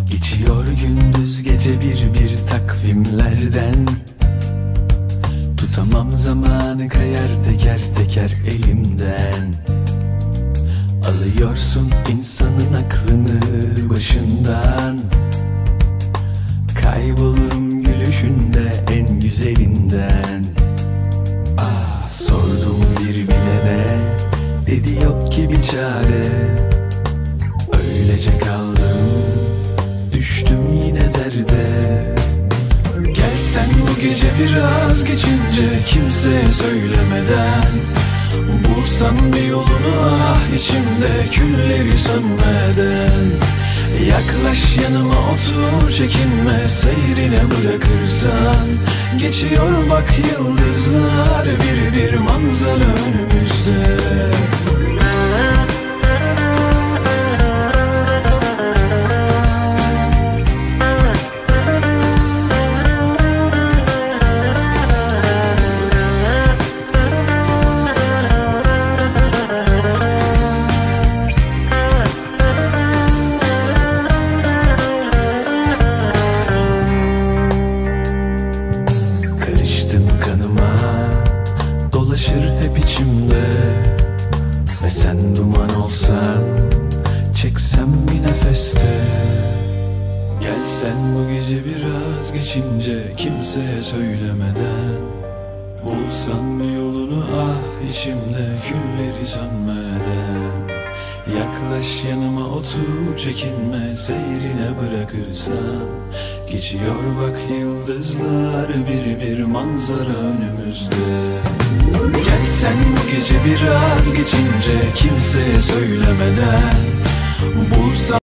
Geçiyor gündüz gece bir takvimlerden. Tutamam zamanı, kayar teker teker elimden. Alıyorsun insanın aklını başından. Kaybolurum gülüşünde en güzelinden. Sordum bir bilene, dedi yok ki bir çare. Öylece kaldım, düştüm yine derde. Gelsen bu gece biraz geçince, kimseye söylemeden. Bulsan bir yolunu içimde külleri sönmeden. Yaklaş yanıma otur, çekinme, seyrine bırakırsan. Geçiyor bak yıldızlar, bir manzara önümüzde. Dolaşır hep içimde. Ve sen duman olsan, çeksem bir nefeste. Gelsen bu gece biraz geçince, kimseye söylemeden. Bulsan bir yolunu içimde külleri sönmeden. Yaklaş yanıma otur, çekinme, seyrine bırakırsan. Geçiyor bak yıldızlar, bir manzara önümüzde. Gelsen bu gece biraz geçince, kimseye söylemeden. Bulsan